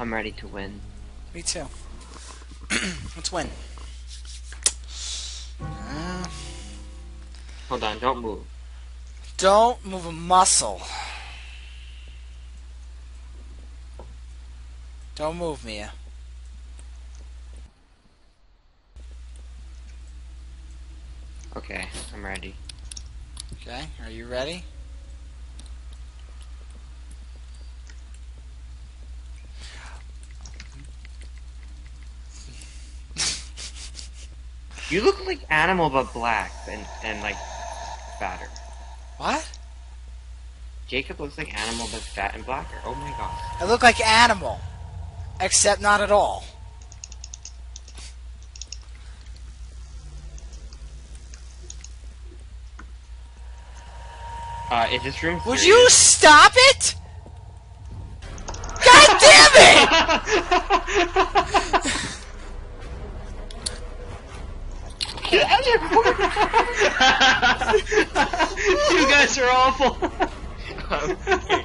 I'm ready to win. Me too. Let's win. Hold on, don't move. Don't move a muscle. Don't move, Mia. Okay, I'm ready. Okay, are you ready? You look like Animal but black and like fatter. What? Jacob looks like Animal but fat and blacker. Oh my god. I look like Animal, except not at all. Is this room Would serious? you stop it? God damn it! You guys are awful. I'm kidding.